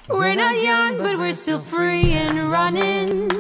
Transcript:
We're not young, but we're still free and running.